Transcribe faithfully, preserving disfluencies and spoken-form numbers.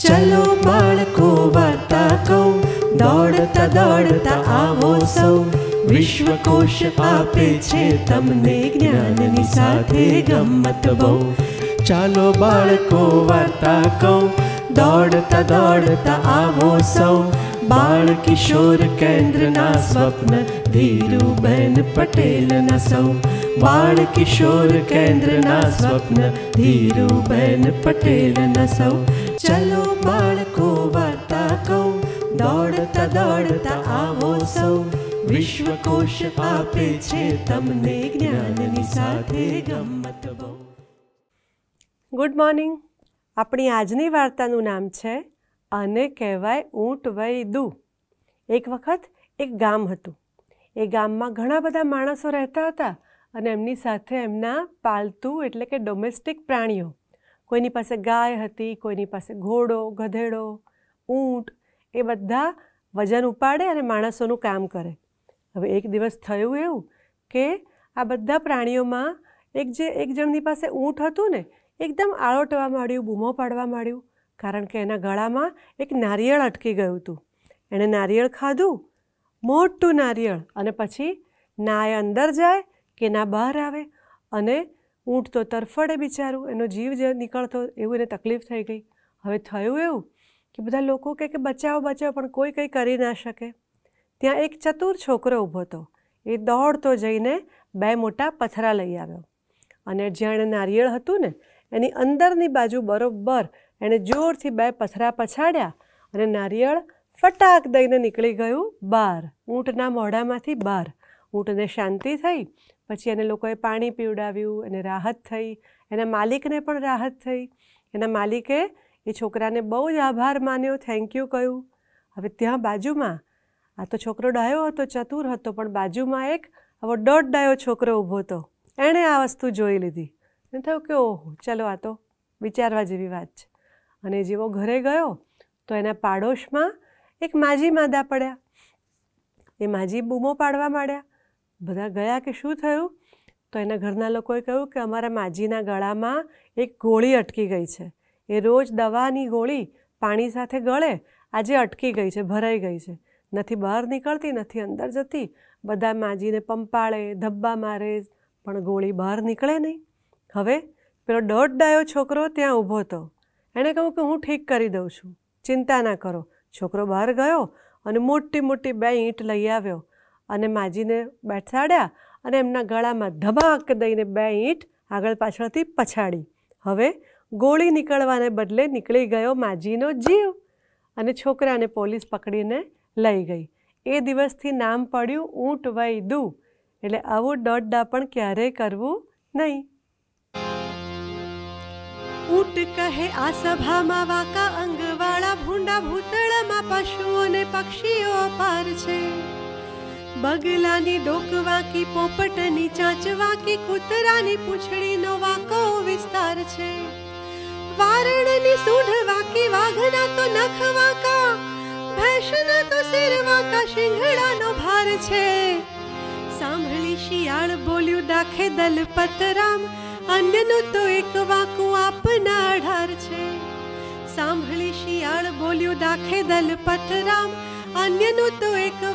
चलो बाळको वार्ता कहूं, दौड़ता दौड़ता आवो सौ, विश्वकोश आपे छे तमने ज्ञाननी साथे गम्मत बहु। चालो बाळको वार्ता कहूं, दौड़ता दौड़ता आवो सौ, बाळ किशोर केन्द्रना स्वप्न धीरूबेन पटेलना सौ। बाळ किशोर केन्द्रना स्वप्न धीरूबेन पटेलना सौ। चलो बाळको वार्ता कहूं, दौड़ता दौड़ता आवो सौ, विश्वकोश आपे छे तमने ज्ञाननी साथे गम्मत बहु। Good morning. अपनी आजनी वार्तानुं नाम छे आने कहेवाय ऊंट वई दू। एक वखत एक गाम हतुं। ए गाममां घणा बधा माणसो रहता हता अने एमनी साथे एमना पालतू एटले के डोमेस्टिक प्राणीओ। कोईनी पासे गाय हती, कोईनी पासे घोड़ो, गधेड़ो, ऊंट, ए बधा वजन उपाड़े अने माणसोनुं काम करे। हवे एक दिवस थयुं एवुं के आ बधा प्राणीओमां एक जे एक जणनी पासे ऊंट हतुं ने एकदम आळोटवा मांड्युं, बूमो पाडवा मांड्युं, कारण के एना गळामां एक नारिયેળ अटकी गयुं हतुं। एणे नारिયેળ खाधुं, मोटुं नारिયેળ, अने पछी ना ए अंदर जाय के ना बहार आवे अने ऊंट तो तरफड़े बिचारू, एनो जीव जे निकळतो एवुं एने तकलीफ थई गई। हवे थयुं एवुं के बधा लोको कहे के बचाव बचाव, पण कोई कंई करी ना शके। त्यां एक चतुर छोकरो ऊभो हतो। ए दौड़तो जईने बे मोटा पथरा लई आव्यो अने ज्यां एणे नारिયેળ हतुं ने एनी अंदरनी बाजू बरोबर एणे जोरथी बे पथरा पछाड्या अने नारिયેળ फटाक दईने निकળી गयुं बहार, ऊंटना मोढामांथी बहार। ऊंटने शांति थई। पछी एने लोकोए पाणी पीवडाव्युं, एने राहत थई, एना मालिकने पण राहत थई। एना मालिके ए छोकराने बहु ज आभार मान्यो, थैंक यू कह्युं। हवे त्यां बाजुमां आ तो छोकरो डायो हतो, चतुर हतो, पण बाजुमां एक आवो दोड डायो छोकरो ऊभो हतो। एणे आ वस्तु जोई लीधी ने थयुं के ओहो, चलो आ तो विचारवा जेवी वात छे। अने जेवो घरे गयो तो एना पाडोशमां एक माजी मादा पड्या। ए माजी बूमो पाडवा मांड्या। बधा गया के शुं थयुं? तो एना घરના લોકોએ કહ્યું કે અમારા માજીના ગળામાં એક ગોળી અટકી ગઈ છે। એ રોજ દવાની गोळी પાણી સાથે ગળે, આજે અટકી ગઈ છે, ભરાઈ ગઈ છે, નથી બહાર નીકળતી, નથી અંદર જતી। બધા માજીને પંપાળે, ધબ્બા મારે, પણ ગોળી બહાર નીકળે નહીં। હવે પેલો દોઢ ડાયો છોકરો ત્યાં ઊભો હતો। એણે કહ્યું કે હું ઠીક કરી દઉં છું, ચિંતા ના કરો। છોકરો બહાર ગયો અને મોટી મોટી બે ઈંટ લઈ આવ્યો અને માજીને બેસાડ્યા અને એમના ગળામાં ધબાક દઈને બે ઈંટ આગળ પાછળથી પછાડી। હવે ગોળી નીકળવાને બદલે નીકળી ગયો માજીનો જીવ અને છોકરાને પોલીસ પકડીને લઈ ગઈ। એ દિવસથી નામ પડ્યું ઊંટ વઈ દુ। એટલે આવું દોડડા પણ ક્યારેય કરવું નહીં। ऊंट कहे आ सभामां वाका अंगवाळा भूंडा भूतळामां पशुओ ने पक्षीओ अपार छे। बगलानी डोक वाकी, पोपटनी चांच वाकी, कूतरानी पूंछडीनो वाको विस्तार छे। वारणनी सूंढ वाकी, वाघना तो नख वाका, भैंसना तो सिर वाका, शिंगड़ानो भार छे। सांभळी शियाळ बोल्યું દાખે દલપતરામ, अन्यનું તો એક વાકું આપના અઢાર છે। સાંભળી શિયાળ બોલ્યું દાખે દલપતરામ, अन्यનું તો એક